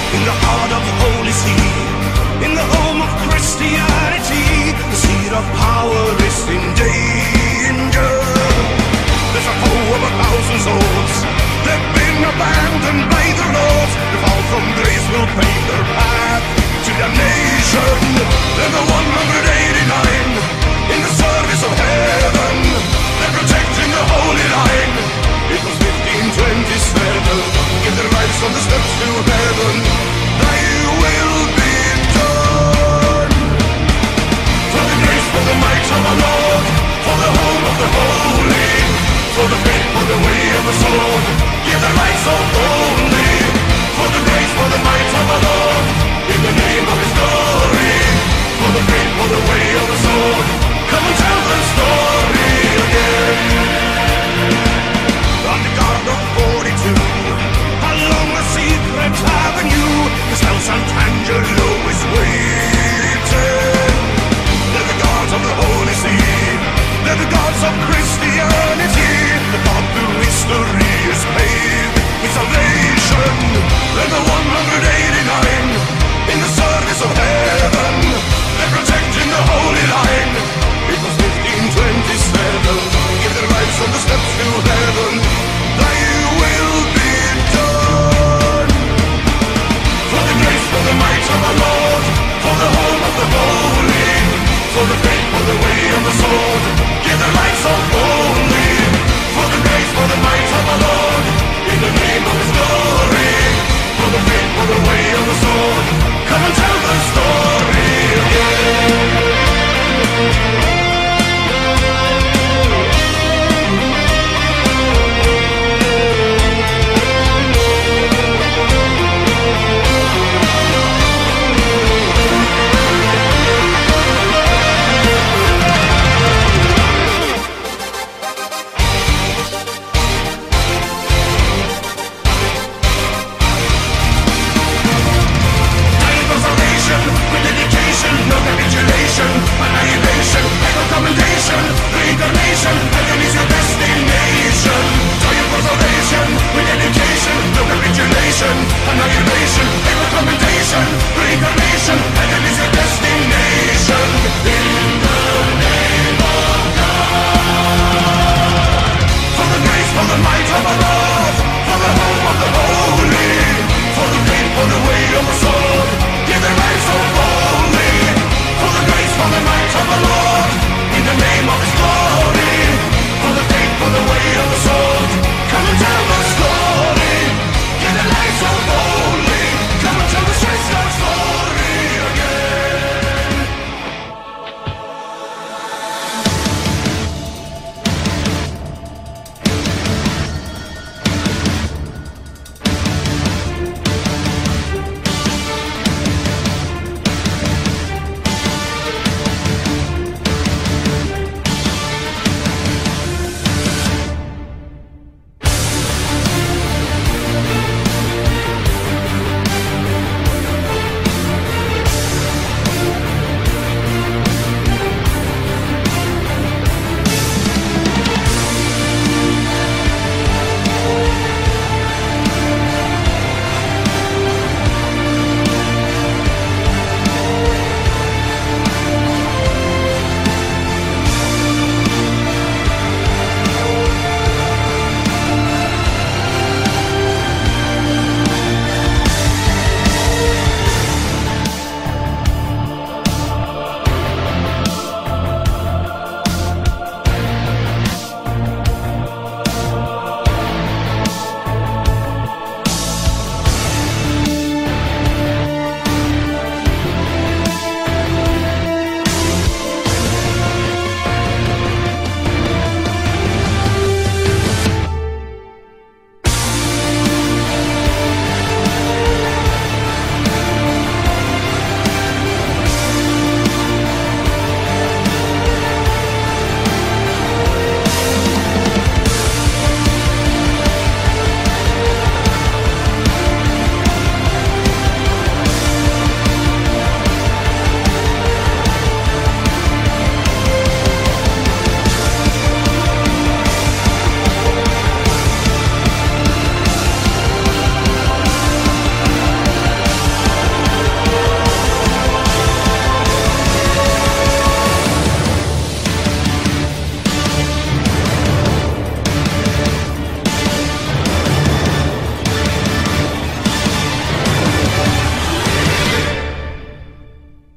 in the heart of the Holy See, in the home of Christianity, the seed of power is in danger. There's a foe of 1,000 souls, they've been abandoned by the Lord. The fall from grace will pave their path to damnation. They're the 189 in the service of heaven, they're protecting the holy line. It was 1527, give their lives on the steps to heaven. Thy will be done. For the grace, for the might of the Lord, for the home of the holy, for the faith, for the way of the sword, give their lives of gold.